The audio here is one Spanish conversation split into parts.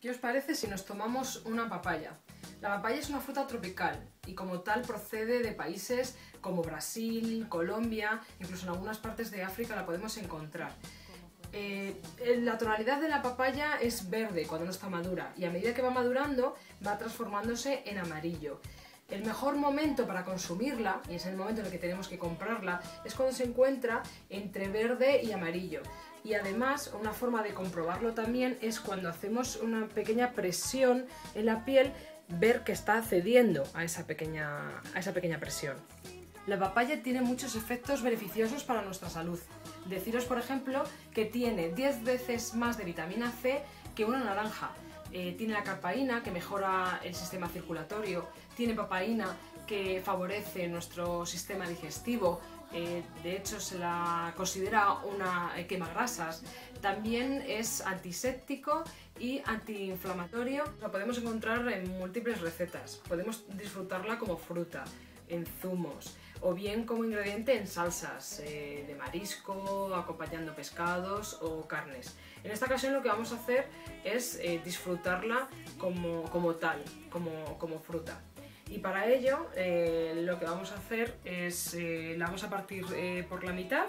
¿Qué os parece si nos tomamos una papaya? La papaya es una fruta tropical y como tal procede de países como Brasil, Colombia, incluso en algunas partes de África la podemos encontrar. La tonalidad de la papaya es verde cuando no está madura y a medida que va madurando va transformándose en amarillo. El mejor momento para consumirla, y es el momento en el que tenemos que comprarla, es cuando se encuentra entre verde y amarillo. Y además, una forma de comprobarlo también es cuando hacemos una pequeña presión en la piel, ver que está cediendo a esa pequeña presión. La papaya tiene muchos efectos beneficiosos para nuestra salud. Deciros, por ejemplo, que tiene 10 veces más de vitamina C que una naranja. Tiene la carpaína, que mejora el sistema circulatorio, tiene papaína, que favorece nuestro sistema digestivo, de hecho se la considera una quemagrasas. También es antiséptico y antiinflamatorio. La podemos encontrar en múltiples recetas, podemos disfrutarla como fruta, en zumos, o bien como ingrediente en salsas de marisco, acompañando pescados o carnes. En esta ocasión lo que vamos a hacer es disfrutarla como tal, como fruta. Y para ello lo que vamos a hacer es, la vamos a partir por la mitad.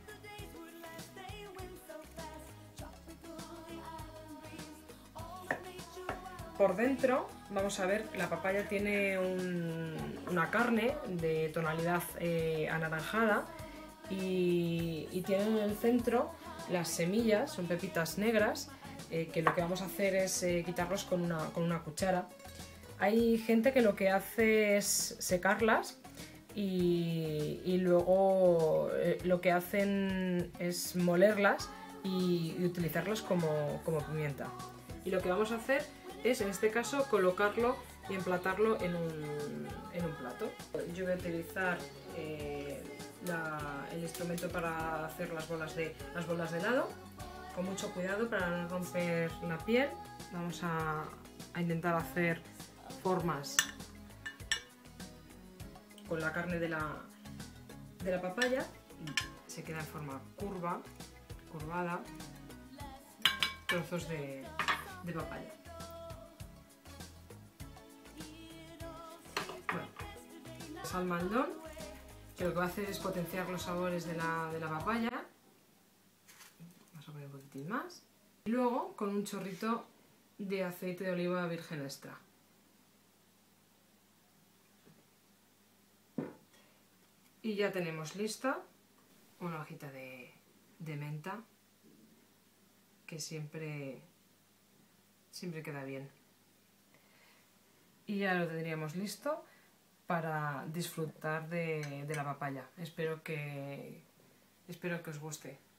Por dentro vamos a ver, la papaya tiene una carne de tonalidad anaranjada y tiene en el centro las semillas, son pepitas negras, que lo que vamos a hacer es quitarlos con una cuchara. Hay gente que lo que hace es secarlas y luego lo que hacen es molerlas y utilizarlas como pimienta. Y lo que vamos a hacer es, en este caso, colocarlo y emplatarlo en un plato. Yo voy a utilizar el instrumento para hacer las bolas de helado, con mucho cuidado para no romper la piel. Vamos a intentar hacer formas con la carne de la papaya. Se queda en forma curvada, trozos de papaya. Bueno, salmandón, que lo que va a hacer es potenciar los sabores de la papaya. Vamos a poner un poquitín más. Y luego con un chorrito de aceite de oliva virgen extra. Y ya tenemos lista una hojita de menta, que siempre queda bien. Y ya lo tendríamos listo para disfrutar de la papaya. Espero que os guste.